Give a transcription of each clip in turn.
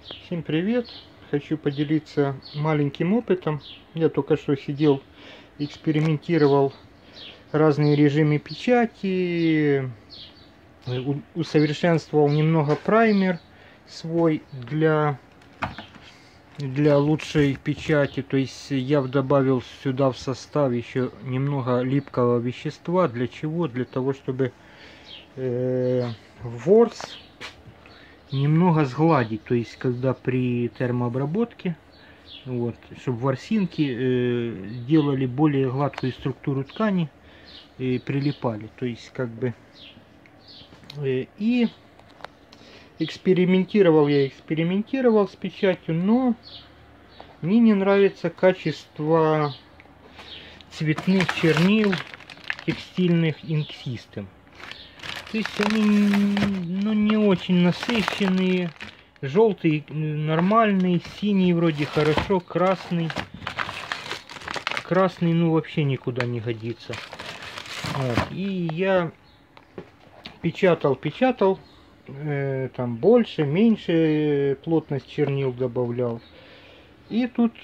Всем привет! Хочу поделиться маленьким опытом. Я только что сидел, экспериментировал разные режимы печати, усовершенствовал немного праймер свой для лучшей печати. То есть я добавил сюда в состав еще немного липкого вещества. Для чего? Для того, чтобы ворс немного сгладить, то есть когда при термообработке, вот, чтобы ворсинки делали более гладкую структуру ткани и прилипали, то есть как бы и экспериментировал с печатью, но мне не нравится качество цветных чернил текстильных Ink System. То есть они не очень насыщенные. Желтый нормальный, синий вроде хорошо, красный вообще никуда не годится. Вот. И я печатал, там больше, меньше плотность чернил добавлял. И тут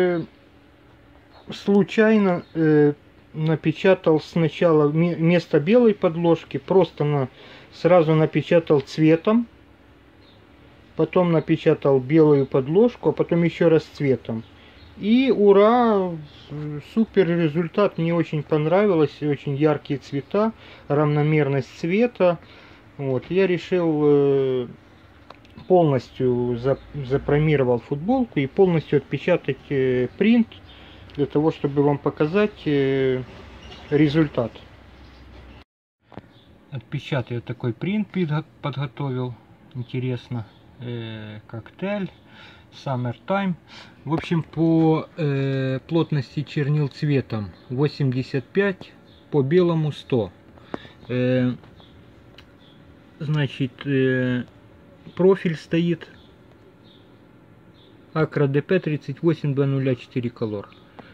случайно напечатал сначала вместо белой подложки, просто сразу напечатал цветом, потом напечатал белую подложку, а потом еще раз цветом. И ура, супер результат, мне очень понравилось, очень яркие цвета, равномерность цвета. Вот, я решил полностью запромировал футболку и полностью отпечатать принт, для того, чтобы вам показать результат. Отпечатаю такой принт, подготовил. Интересно. Коктейль. Summertime. В общем, по плотности чернил цветом 85, по белому 100. Значит, профиль стоит Acra DP 382004 Color.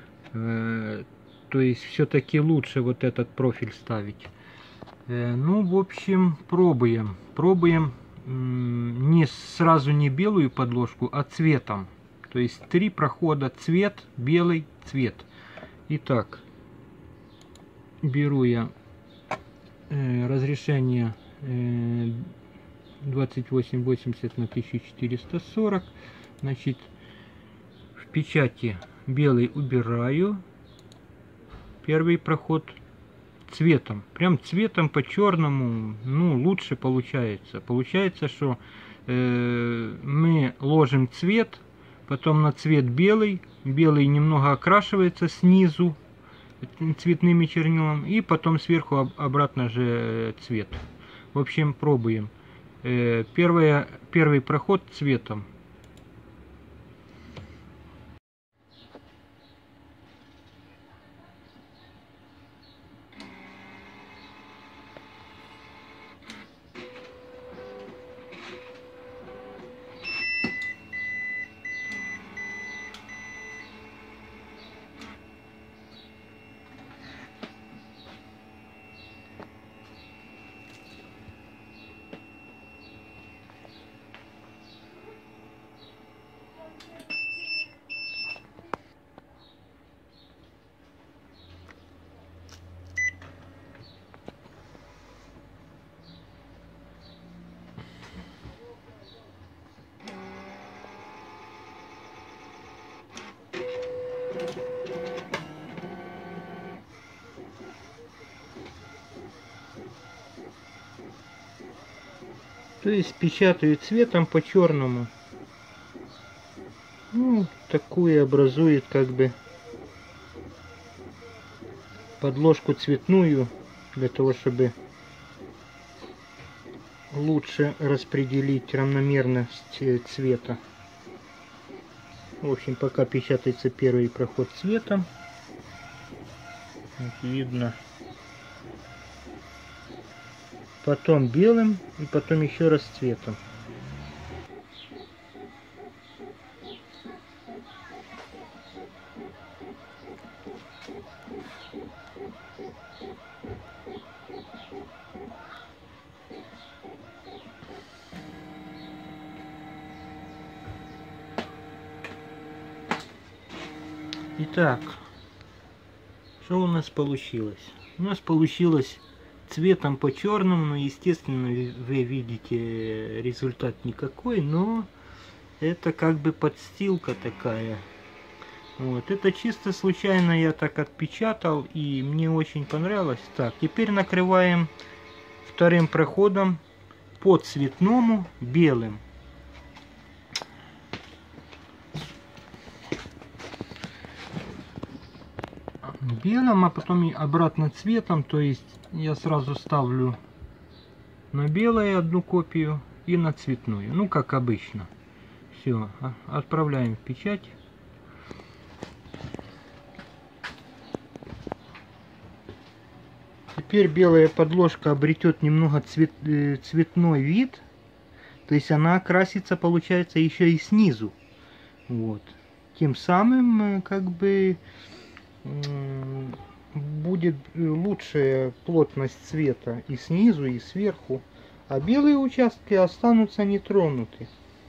То есть все-таки лучше вот этот профиль ставить. Ну, в общем, пробуем не сразу не белую подложку, а цветом. То есть 3 прохода: цвет, белый, цвет. Итак, беру я разрешение 2880 на 1440. Значит, в печати белый убираю, первый проход цветом, прям цветом по черному, ну, лучше получается. Получается, что мы ложим цвет, потом на цвет белый немного окрашивается снизу цветными чернилами, и потом сверху обратно же цвет. В общем, пробуем. Первый проход цветом. То есть печатаю цветом по черному. Ну, такую образует как бы подложку цветную, для того, чтобы лучше распределить равномерность цвета. В общем, пока печатается первый проход цветом, вот видно, потом белым и потом еще раз цветом. Итак, что у нас получилось? У нас получилось цветом по черному, но естественно вы видите результат никакой, но это как бы подстилка такая. Вот, это чисто случайно я так отпечатал и мне очень понравилось. Так, теперь накрываем вторым проходом по цветному белым. Белым, а потом и обратно цветом, то есть я сразу ставлю на белое одну копию и на цветную, ну как обычно. Все, отправляем в печать. Теперь белая подложка обретет немного цветной вид, то есть она окрасится, получается, еще и снизу. Вот. Тем самым как бы будет лучшая плотность цвета и снизу, и сверху, а белые участки останутся нетронуты.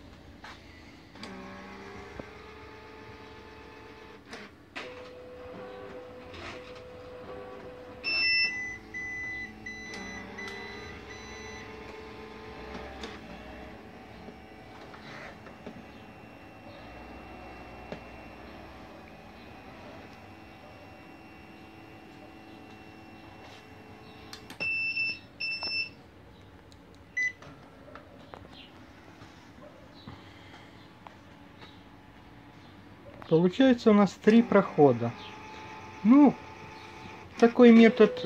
Получается у нас 3 прохода. Ну, такой метод,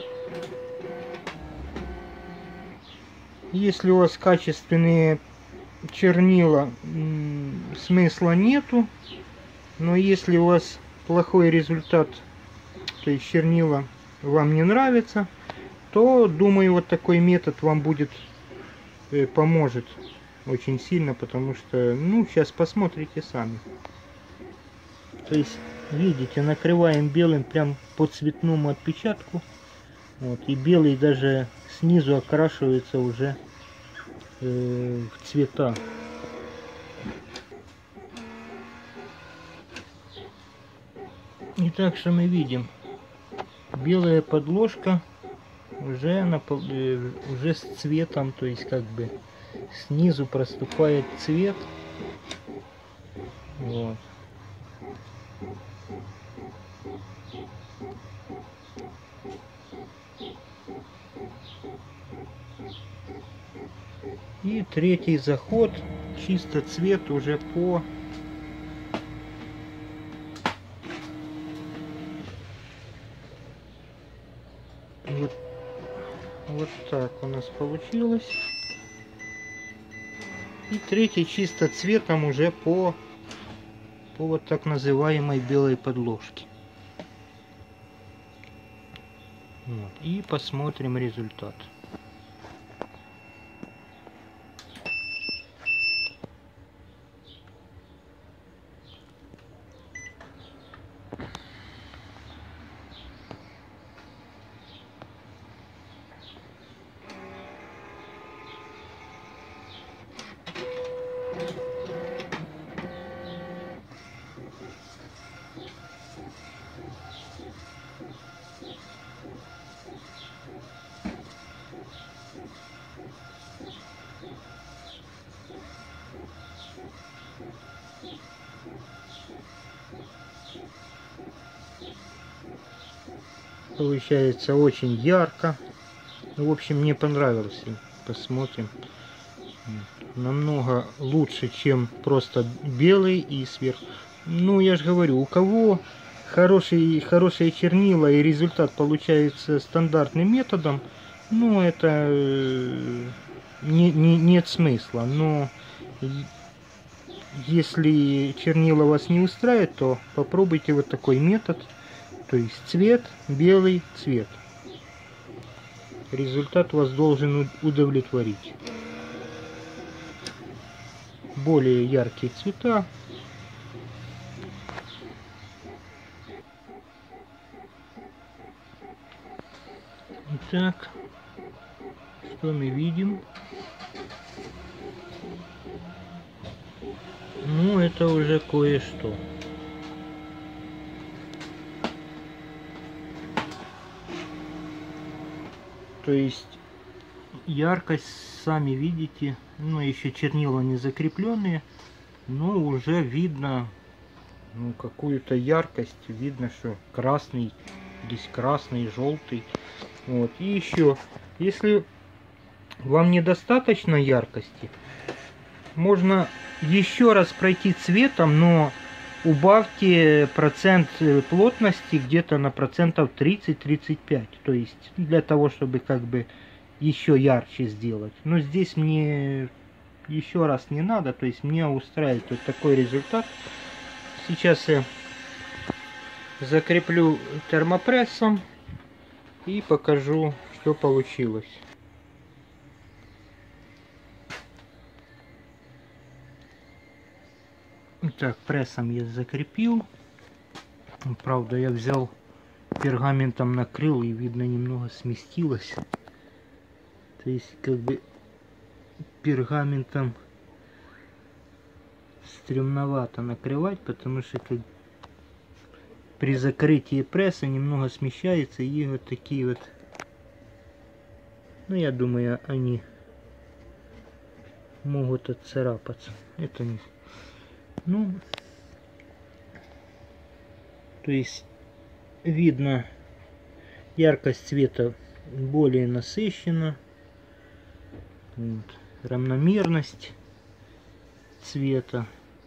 если у вас качественные чернила, смысла нету. Но если у вас плохой результат, то есть чернила вам не нравится, то, думаю, вот такой метод вам будет поможет очень сильно, потому что, ну, сейчас посмотрите сами. То есть, видите, накрываем белым прям по цветному отпечатку. Вот, и белый даже снизу окрашивается уже в цвета. Итак, что мы видим? Белая подложка уже, уже с цветом, то есть как бы снизу проступает цвет. Вот. И третий заход, чисто цвет уже по вот так у нас получилось. И третий чисто цветом уже по вот так называемой белой подложке. Вот. И посмотрим результат. Получается очень ярко. В общем, мне понравился. Посмотрим. Намного лучше, чем просто белый и сверху. Ну, я же говорю, у кого хорошие чернила и результат получается стандартным методом, ну, это нет смысла. Но если чернила вас не устраивает, то попробуйте вот такой метод. То есть цвет, белый цвет. Результат вас должен удовлетворить. Более яркие цвета. Итак, что мы видим? Ну, это уже кое-что. То есть яркость, сами видите, ну еще чернила не закрепленные, но уже видно, ну, какую-то яркость, видно, что красный, здесь красный, желтый. Вот. И еще, если вам недостаточно яркости, можно еще раз пройти цветом, но убавьте процент плотности где-то на процентов 30-35. То есть для того, чтобы как бы еще ярче сделать. Но здесь мне еще раз не надо, то есть мне устраивает вот такой результат. Сейчас я закреплю термопрессом и покажу, что получилось. Так, прессом я закрепил. Правда, я взял пергаментом, накрыл, и видно, немного сместилось. То есть как бы пергаментом стремновато накрывать, потому что как при закрытии пресса немного смещается, и вот такие вот, ну, я думаю, они могут отцарапаться. Это не, ну, то есть видно, яркость цвета более насыщена, вот, равномерность цвета.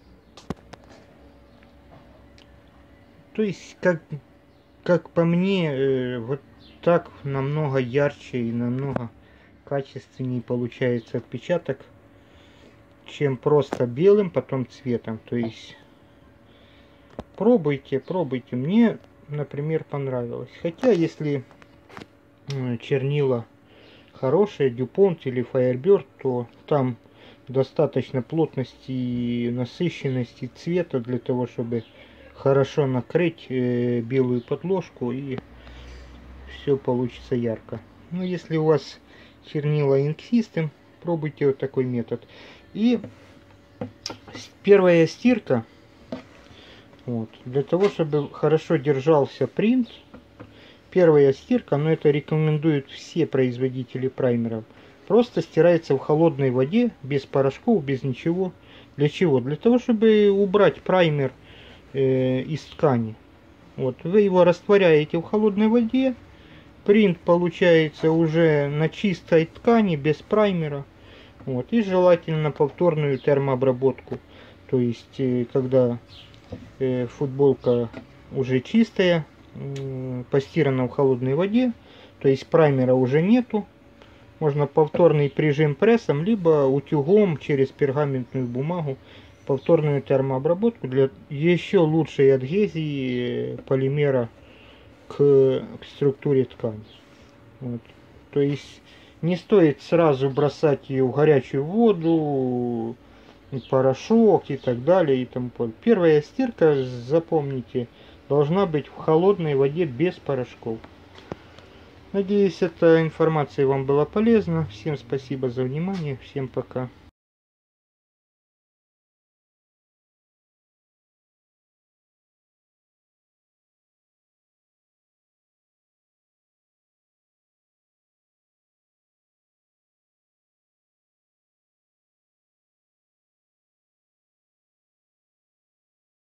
То есть, как по мне, вот так намного ярче и намного качественнее получается отпечаток, чем просто белым, потом цветом. То есть, пробуйте. Мне, например, понравилось. Хотя, если чернила хорошие, Дюпонт или Firebird, то там достаточно плотности и насыщенности цвета для того, чтобы хорошо накрыть белую подложку, и все получится ярко. Но если у вас чернила Ink System, пробуйте вот такой метод. И первая стирка, вот, для того, чтобы хорошо держался принт, первая стирка, но это рекомендуют все производители праймеров, просто стирается в холодной воде, без порошков, без ничего. Для чего? Для того, чтобы убрать праймер из ткани. Вот, вы его растворяете в холодной воде, принт получается уже на чистой ткани, без праймера. Вот, и желательно повторную термообработку. То есть, когда футболка уже чистая, постирана в холодной воде, то есть праймера уже нету, можно повторный прижим прессом, либо утюгом через пергаментную бумагу повторную термообработку для еще лучшей адгезии полимера к структуре ткани. Вот. То есть не стоит сразу бросать ее в горячую воду, порошок и так далее. И тому подобное. Первая стирка, запомните, должна быть в холодной воде без порошков. Надеюсь, эта информация вам была полезна. Всем спасибо за внимание. Всем пока.